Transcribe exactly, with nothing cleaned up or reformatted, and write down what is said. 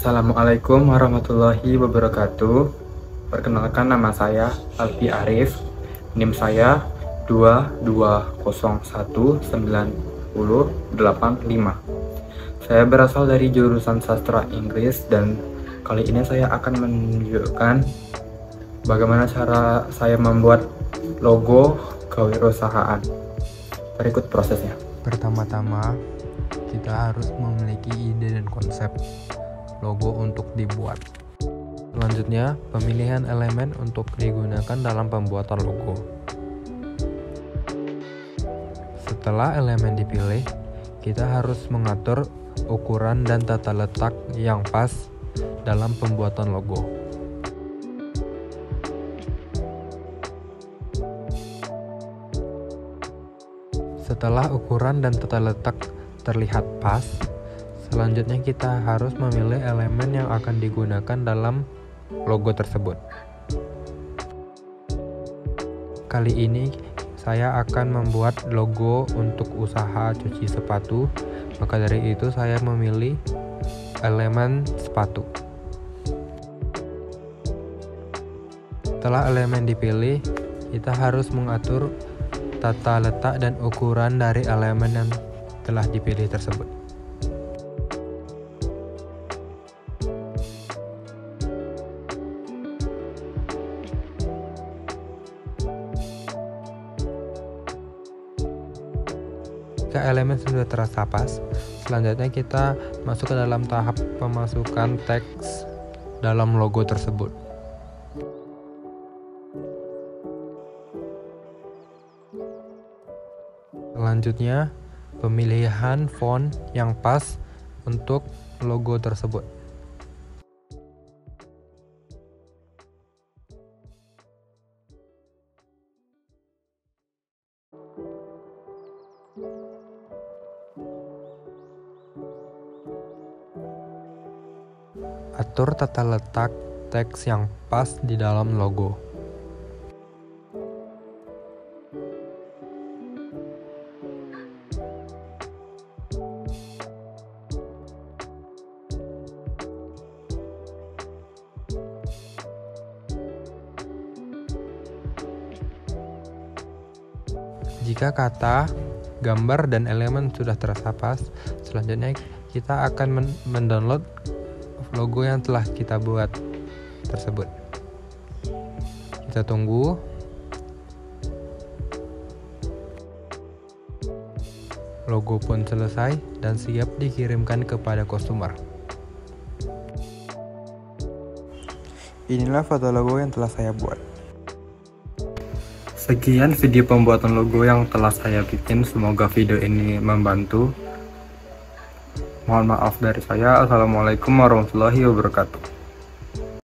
Assalamualaikum warahmatullahi wabarakatuh. Perkenalkan, nama saya Alfi Arif. NIM saya dua dua nol satu sembilan nol delapan lima. Saya berasal dari jurusan sastra Inggris dan kali ini saya akan menunjukkan bagaimana cara saya membuat logo kewirausahaan. Berikut prosesnya. Pertama-tama, kita harus memiliki ide dan konsep logo untuk dibuat. Selanjutnya, pemilihan elemen untuk digunakan dalam pembuatan logo. Setelah elemen dipilih, kita harus mengatur ukuran dan tata letak yang pas dalam pembuatan logo. Setelah ukuran dan tata letak terlihat pas, selanjutnya kita harus memilih elemen yang akan digunakan dalam logo tersebut. Kali ini saya akan membuat logo untuk usaha cuci sepatu, maka dari itu saya memilih elemen sepatu. Setelah elemen dipilih, kita harus mengatur tata letak dan ukuran dari elemen yang telah dipilih tersebut. Jika elemen sudah terasa pas, selanjutnya kita masuk ke dalam tahap pemasukan teks dalam logo tersebut. Selanjutnya, pemilihan font yang pas untuk logo tersebut. Atur tata letak teks yang pas di dalam logo. Jika kata, gambar, dan elemen sudah terasa pas, selanjutnya kita akan mendownload logo yang telah kita buat tersebut. Kita tunggu. Logo pun selesai dan siap dikirimkan kepada customer. Inilah foto logo yang telah saya buat. Sekian video pembuatan logo yang telah saya bikin. Semoga video ini membantu. Mohon maaf dari saya. Assalamualaikum warahmatullahi wabarakatuh.